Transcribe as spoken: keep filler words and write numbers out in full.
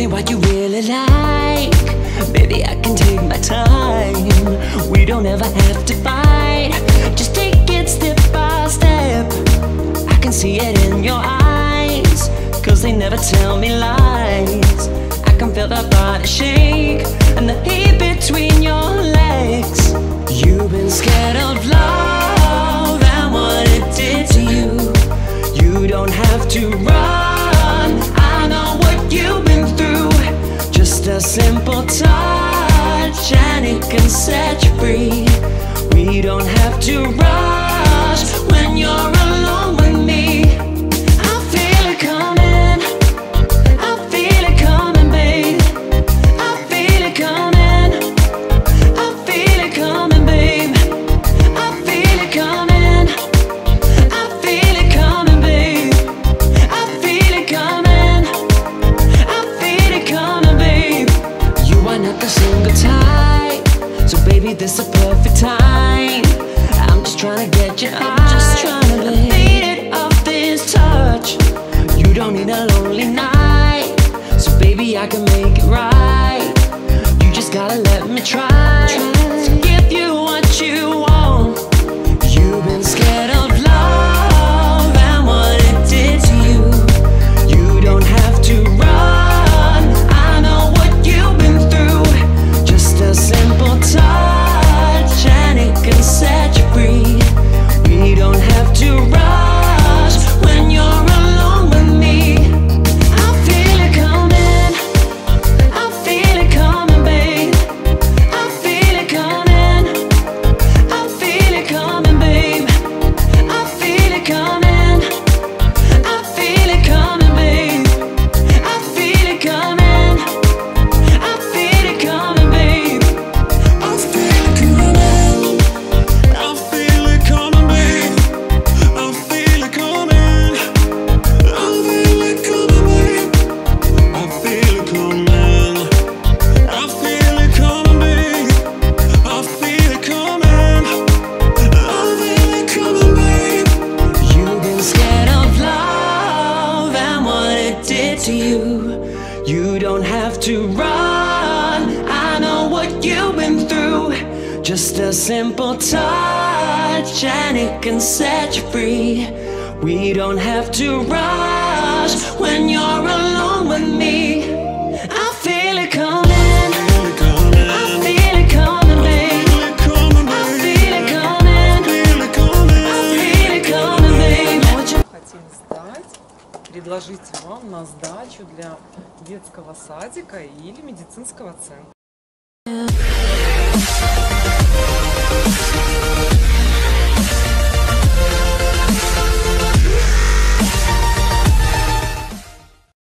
me what you really like. Baby, I can take my time. We don't ever have to fight. Just take it step by step. I can see it in your eyes, cause they never tell me lies. I can feel that body shake and the heat between your legs. You've been scared of love and what it did to you. You don't have to run, I know what you've been through. Just a simple touch and it can set you free. We don't have to rush when you're alone with me. I feel it coming, I feel it coming, babe. I feel it coming, I feel it coming, babe. I feel it coming, I feel it coming, babe. I feel it coming, I feel it coming, babe. You are not the single type, so baby, this is a perfect time. I'm just trying to get you up, just trying to fade it off this touch. You don't need a lonely night, so baby, I can make it right. You just gotta let me try to give you what you want. You've been scared of love and what it did to you. You don't have to run, I know what you've been through. Just a simple touch and it can set you free. We don't have to rush when you're alone with me. I feel it coming, I feel it coming, babe. I feel it coming, I feel it coming, babe. I feel it coming, I feel it coming, babe. I feel it coming, I feel it coming, babe. I feel it coming, I feel it coming, babe. I feel it coming, I feel it coming, babe. I feel it coming, I feel it coming, babe. I feel it coming, I feel it coming, babe. You've been scared of love and what it did to you. You don't have to run, I know what you've been through. Just a simple touch and it can set you free. We don't have to rush when you're alone with me. I feel it coming, Feel it coming, I feel it coming, babe. feel it coming, I babe. feel it coming, Feel it coming. I feel it coming, babe. Очень хотим сдать, предложить вам на сдачу для детского садика или медицинского центра.